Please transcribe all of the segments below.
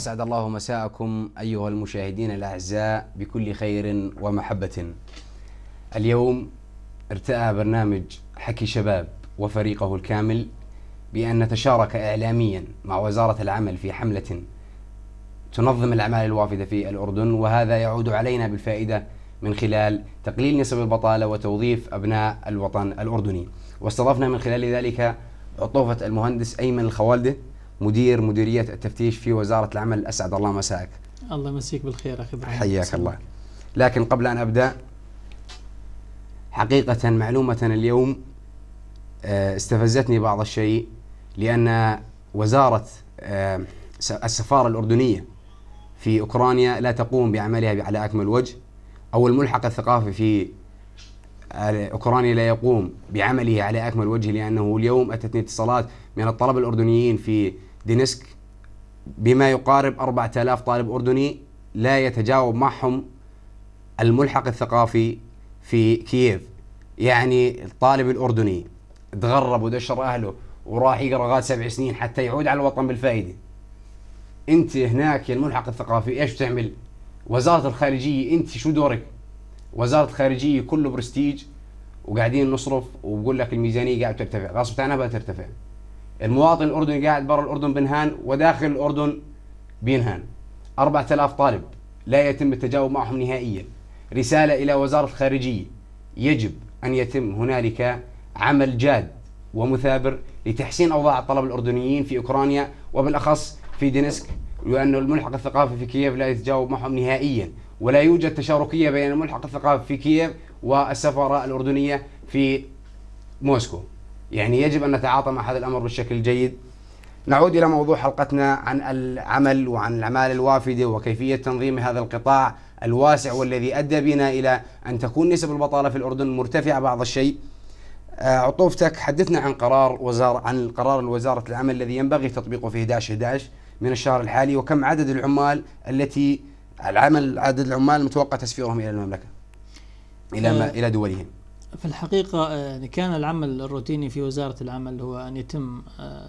أسعد الله مساءكم أيها المشاهدين الأعزاء بكل خير ومحبة. اليوم ارتأى برنامج حكي شباب وفريقه الكامل بأن نتشارك إعلاميا مع وزارة العمل في حملة تنظم الأعمال الوافدة في الأردن، وهذا يعود علينا بالفائدة من خلال تقليل نسب البطالة وتوظيف أبناء الوطن الأردني. واستضفنا من خلال ذلك عطوفة المهندس أيمن الخوالدة، مديرية التفتيش في وزارة العمل. أسعد الله مساءك. الله يمسيك بالخير أخي إبراهيم. حياك الله. لكن قبل أن أبدأ، حقيقة معلومة اليوم استفزتني بعض الشيء، لأن وزارة السفارة الأردنية في أوكرانيا لا تقوم بعملها على أكمل وجه، أو الملحق الثقافي في أوكرانيا لا يقوم بعمله على أكمل وجه، لأنه اليوم أتتني اتصالات من الطلبة الأردنيين في دينسك بما يقارب 4000 طالب أردني لا يتجاوب معهم الملحق الثقافي في كييف. يعني الطالب الأردني تغرب ودشر أهله وراح يقرأ لغاية 7 سنين حتى يعود على الوطن بالفائدة. أنت هناك يا الملحق الثقافي إيش بتعمل؟ وزارة الخارجية أنت شو دورك؟ وزارة الخارجية كله برستيج وقاعدين نصرف، وبقول لك الميزانية قاعد ترتفع، غصب عنها بقى ترتفع. المواطن الأردني قاعد برا الأردن بنهان وداخل الأردن بينهان. 4000 طالب لا يتم التجاوب معهم نهائيا. رسالة إلى وزارة الخارجية، يجب أن يتم هنالك عمل جاد ومثابر لتحسين أوضاع الطلبة الأردنيين في أوكرانيا وبالأخص في دينسك، لأن الملحق الثقافي في كييف لا يتجاوب معهم نهائيا، ولا يوجد تشاركية بين الملحق الثقافي في كييف والسفارة الأردنية في موسكو. يعني يجب أن نتعاطى مع هذا الأمر بالشكل جيد. نعود إلى موضوع حلقتنا عن العمل وعن الأعمال الوافدة وكيفية تنظيم هذا القطاع الواسع، والذي أدى بنا إلى أن تكون نسب البطالة في الأردن مرتفعة بعض الشيء. عطوفتك، حدثنا عن قرار وزارة العمل الذي ينبغي تطبيقه في 11/11 من الشهر الحالي، وكم عدد العمال عدد العمال المتوقع تسفيرهم إلى المملكة إلى دولهم. في الحقيقة كان العمل الروتيني في وزارة العمل هو أن يتم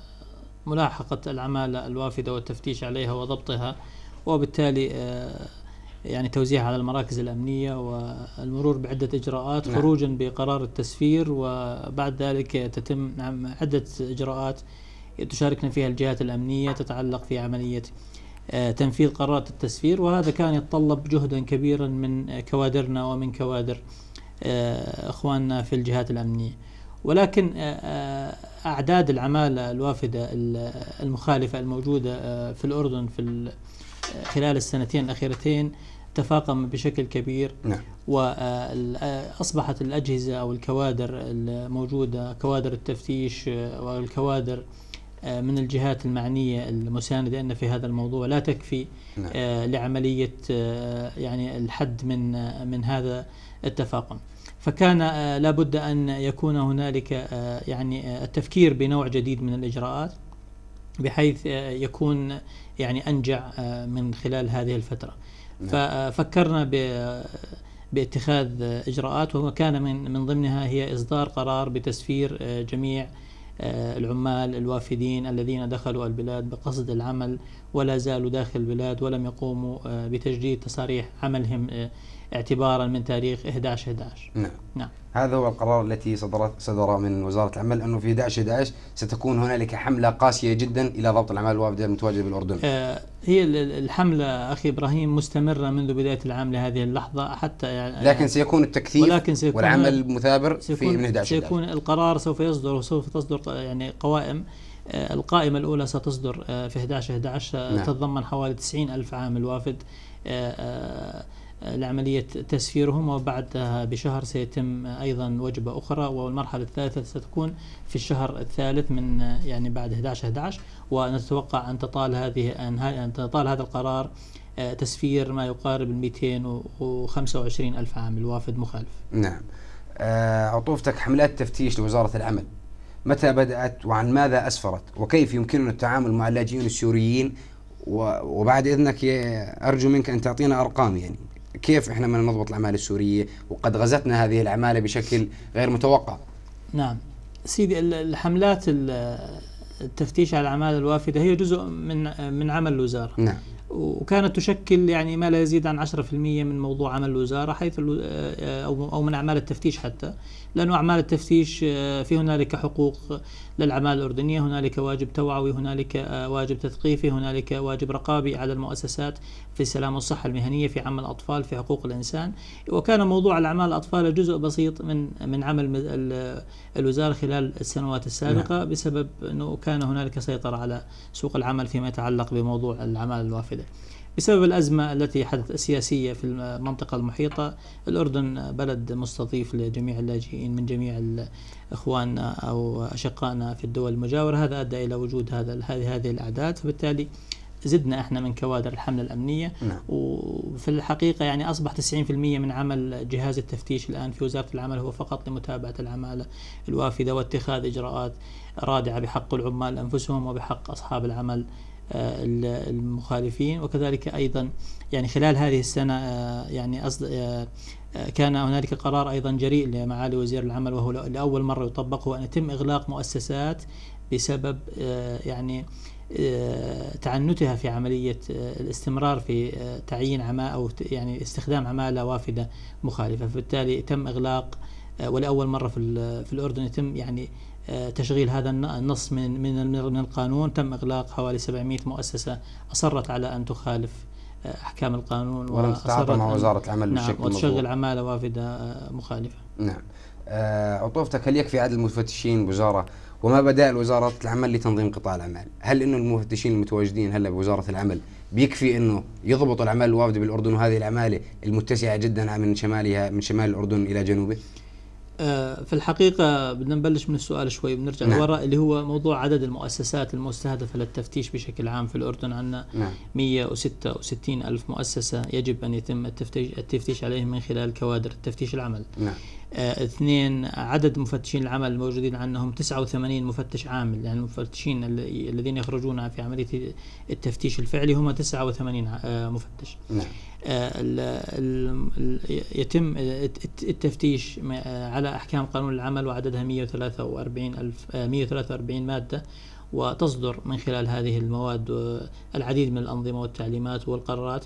ملاحقة العمالة الوافدة والتفتيش عليها وضبطها، وبالتالي يعني توزيعها على المراكز الأمنية والمرور بعدة إجراءات خروجا بقرار التسفير، وبعد ذلك تتم عدة إجراءات تشاركنا فيها الجهات الأمنية تتعلق في عملية تنفيذ قرارات التسفير، وهذا كان يتطلب جهدا كبيرا من كوادرنا ومن كوادر إخواننا في الجهات الأمنية. ولكن أعداد العمالة الوافدة المخالفة الموجودة في الأردن في خلال السنتين الأخيرتين تفاقم بشكل كبير. وأصبحت الأجهزة أو الكوادر الموجودة، كوادر التفتيش والكوادر من الجهات المعنية المساندة أن في هذا الموضوع لا تكفي لعملية يعني الحد من هذا التفاقم. فكان لابد أن يكون هنالك يعني التفكير بنوع جديد من الإجراءات بحيث يكون يعني أنجع من خلال هذه الفترة. ففكرنا باتخاذ إجراءات، وكان من ضمنها هي إصدار قرار بتسفير جميع العمال الوافدين الذين دخلوا البلاد بقصد العمل ولا زالوا داخل البلاد ولم يقوموا بتجديد تصاريح عملهم اعتبارا من تاريخ 11/11. نعم. هذا هو القرار التي صدر من وزارة العمل، أنه في 11/11 ستكون هنالك حملة قاسية جدا إلى ضبط الأعمال الوافدة المتواجدة بالأردن. هي الحملة أخي إبراهيم مستمرة منذ بداية العام لهذه اللحظة حتى يعني، لكن سيكون التكثيف والعمل المثابر في من 11/11. سيكون القرار سوف يصدر، وسوف تصدر يعني قوائم. القائمة الأولى ستصدر في 11/11 تتضمن حوالي 90,000 عامل وافد لعملية تسفيرهم، وبعدها بشهر سيتم أيضا وجبة أخرى، والمرحلة الثالثة ستكون في الشهر الثالث من يعني بعد 11/11. ونتوقع أن تطال هذا القرار تسفير ما يقارب 225,000 عامل وافد مخالف. نعم. عطوفتك، حملات تفتيش لوزارة العمل متى بدأت وعن ماذا أسفرت، وكيف يمكننا التعامل مع اللاجئين السوريين؟ وبعد إذنك أرجو منك أن تعطينا أرقام، يعني كيف إحنا من نضبط الأعمال السورية وقد غزتنا هذه العمالة بشكل غير متوقع. نعم سيدي، الحملات التفتيش على العمالة الوافدة هي جزء من عمل الوزارة. نعم. وكانت تشكل يعني ما لا يزيد عن 10% من موضوع عمل الوزارة، حيث أو من أعمال التفتيش حتى، لأنه أعمال التفتيش في هنالك حقوق للأعمال الأردنية، هنالك واجب توعوي، هنالك واجب تثقيفي، هنالك واجب رقابي على المؤسسات في السلامة والصحة المهنية، في عمل الأطفال، في حقوق الإنسان. وكان موضوع الأعمال الأطفال جزء بسيط من عمل الوزارة خلال السنوات السابقة، بسبب أنه كان هنالك سيطرة على سوق العمل فيما يتعلق بموضوع الأعمال الوافدة. بسبب الأزمة التي حدثت السياسية في المنطقة المحيطة، الأردن بلد مستضيف لجميع اللاجئين من جميع إخواننا أو أشقائنا في الدول المجاورة، هذا أدى إلى وجود هذه الأعداد، فبالتالي زدنا احنا من كوادر الحملة الأمنية. وفي الحقيقة يعني أصبح 90% من عمل جهاز التفتيش الآن في وزارة العمل هو فقط لمتابعة العمالة الوافدة واتخاذ إجراءات رادعة بحق العمال أنفسهم وبحق أصحاب العمل المخالفين. وكذلك أيضا يعني خلال هذه السنة يعني كان هنالك قرار أيضا جريء لمعالي وزير العمل، وهو لأول مرة يطبق، هو أن يتم إغلاق مؤسسات بسبب يعني تعنتها في عملية الاستمرار في تعيين عمالة أو يعني استخدام عمالة وافدة مخالفة. فبالتالي تم إغلاق، ولأول مرة في الأردن يتم يعني تشغيل هذا النص من القانون. تم إغلاق حوالي 700 مؤسسة أصرت على أن تخالف أحكام القانون ولم تتعاطى مع وزارة العمل بشكل مضبوط، وتشغل عمالة وافدة مخالفة. نعم. عطوفتك، هل يكفي عدد المفتشين بوزارة؟ وما بدائل وزارة العمل لتنظيم قطاع الأعمال؟ هل إنه المفتشين المتواجدين هلا بوزارة العمل بيكفي إنه يضبطوا الأعمال الوافدة بالأردن، وهذه الأعمال المتسعة جدا من شمال الأردن إلى جنوبه؟ في الحقيقة بدنا نبلش من السؤال شوي، بنرجع لوراء، اللي هو موضوع عدد المؤسسات المستهدفة للتفتيش بشكل عام في الأردن. عندنا 166 ألف مؤسسة يجب أن يتم التفتيش عليهم من خلال كوادر التفتيش العمل. اثنين، عدد مفتشين العمل الموجودين عندهم 89 مفتش عامل، يعني المفتشين الذين يخرجون في عملية التفتيش الفعلي هم 89 مفتش. يتم التفتيش على أحكام قانون العمل، وعددها 143 مادة، وتصدر من خلال هذه المواد العديد من الأنظمة والتعليمات والقرارات.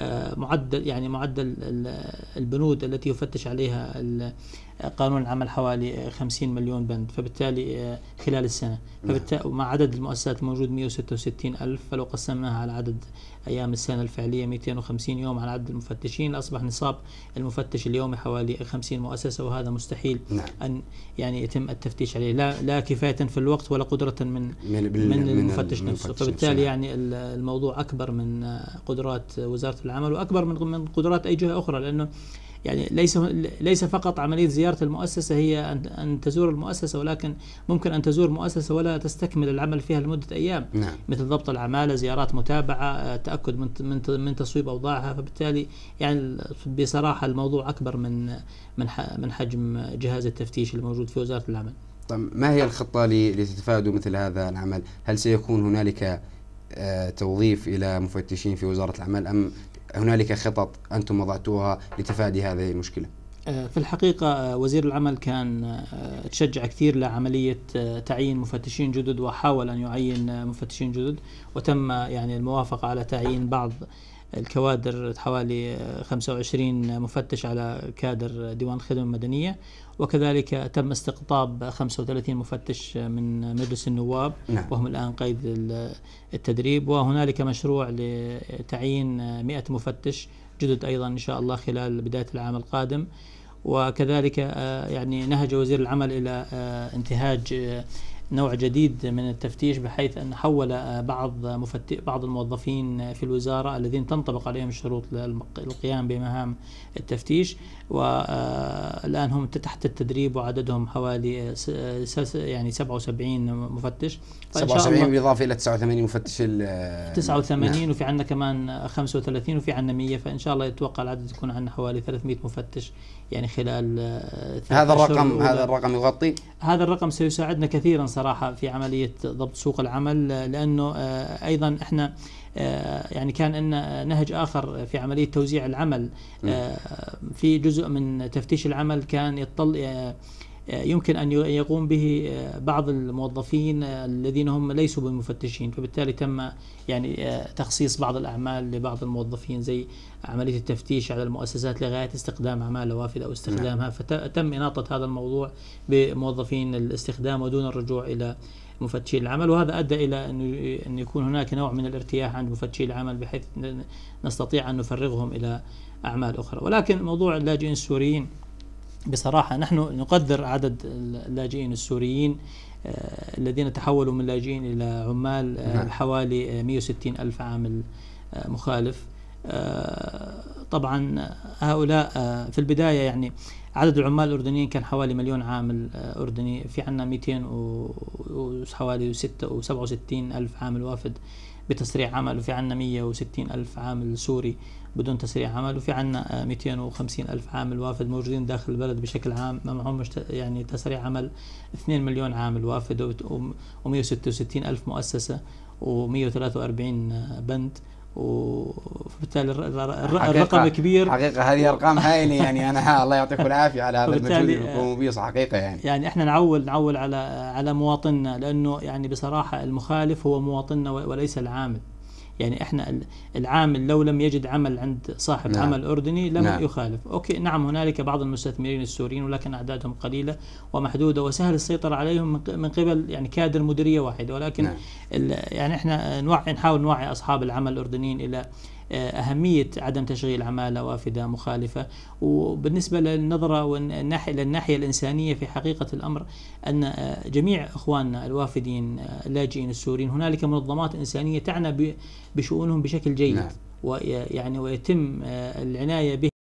معدل البنود التي يفتش عليها قانون العمل حوالي 50 مليون بند، فبالتالي خلال السنة، مع عدد المؤسسات الموجود 166 ألف، فلو قسمناها على عدد أيام السنة الفعلية 250 يوم على عدد المفتشين، أصبح نصاب المفتش اليومي حوالي 50 مؤسسة، وهذا مستحيل أن يعني يتم التفتيش عليه، لا كفاية في الوقت ولا قدرة من المفتش نفسه. فبالتالي يعني الموضوع أكبر من قدرات وزارة العمل، وأكبر من قدرات أي جهة أخرى، لأنه يعني ليس فقط عملية زيارة المؤسسة هي أن تزور المؤسسة، ولكن ممكن أن تزور المؤسسة ولا تستكمل العمل فيها لمدة أيام. مثل ضبط العمالة، زيارات متابعة، تأكد من تصويب أوضاعها. فبالتالي يعني بصراحة الموضوع أكبر من حجم جهاز التفتيش الموجود في وزارة العمل. طيب، ما هي الخطة لتتفادوا مثل هذا العمل؟ هل سيكون هنالك توظيف إلى مفتشين في وزارة العمل، أم هنالك خطط أنتم وضعتوها لتفادي هذه المشكلة؟ في الحقيقة وزير العمل كان تشجع كثير لعملية تعيين مفتشين جدد، وحاول أن يعين مفتشين جدد، وتم يعني الموافقة على تعيين بعض الكوادر، حوالي 25 مفتش على كادر ديوان الخدمة المدنية، وكذلك تم استقطاب 35 مفتش من مجلس النواب، وهم الآن قيد التدريب، وهنالك مشروع لتعيين 100 مفتش جدد أيضا إن شاء الله خلال بداية العام القادم. وكذلك يعني نهج وزير العمل إلى انتهاج نوع جديد من التفتيش، بحيث أن حول بعض الموظفين في الوزارة الذين تنطبق عليهم الشروط للقيام بمهام التفتيش، والآن هم تحت التدريب، وعددهم حوالي يعني 77 مفتش. 77 بالإضافة إلى 89 مفتش 89 وفي عندنا كمان 35 وفي عندنا 100، فإن شاء الله يتوقع العدد يكون عندنا حوالي 300 مفتش يعني خلال هذا الرقم يغطي؟ هذا الرقم سيساعدنا كثيرا صراحة في عملية ضبط سوق العمل، لأنه أيضا إحنا يعني كان لنا نهج آخر في عملية توزيع العمل. في جزء من تفتيش العمل كان يمكن أن يقوم به بعض الموظفين الذين هم ليسوا بمفتشين، فبالتالي تم يعني تخصيص بعض الأعمال لبعض الموظفين زي عملية التفتيش على المؤسسات لغاية استخدام عمالة وافدة أو استخدامها، فتم إناطة هذا الموضوع بموظفين الاستخدام ودون الرجوع إلى مفتشين العمل، وهذا أدى إلى أن يكون هناك نوع من الارتياح عند مفتشي العمل بحيث نستطيع أن نفرغهم إلى أعمال أخرى. ولكن موضوع اللاجئين السوريين بصراحة نحن نقدر عدد اللاجئين السوريين الذين تحولوا من لاجئين إلى عمال حوالي 160 ألف عامل مخالف. طبعا هؤلاء في البداية يعني عدد العمال الأردنيين كان حوالي 1,000,000 عامل أردني، في عنا 200 وحوالي 67 ألف عامل وافد بتسريع عمل، وفي عنا 160 ألف عامل سوري بدون تسريع عمل، وفي عنا 250 ألف عامل وافد موجودين داخل البلد بشكل عام ما معهم يعني تسريع عمل 2 مليون عامل وافد، و166 ألف مؤسسة، و143 بند، وبالتالي الرقم كبير حقيقة. هذه أرقام هائلة يعني. أنا الله يعطيكم العافية على هذا المجهود اللي بتقوموا به حقيقة يعني إحنا نعول على مواطننا، لأنه يعني بصراحة المخالف هو مواطننا وليس العامل. يعني احنا العامل لو لم يجد عمل عند صاحب عمل أردني لم يخالف. أوكي نعم هنالك بعض المستثمرين السوريين ولكن أعدادهم قليلة ومحدودة وسهل السيطرة عليهم من قبل يعني كادر مديرية واحدة، ولكن يعني احنا نحاول نوعي أصحاب العمل الأردنيين إلى أهمية عدم تشغيل عمالة وافدة مخالفة. وبالنسبة للنظرة للناحية الإنسانية في حقيقة الأمر أن جميع إخواننا الوافدين اللاجئين السوريين هنالك منظمات إنسانية تعنى بشؤونهم بشكل جيد، ويعني ويتم العناية به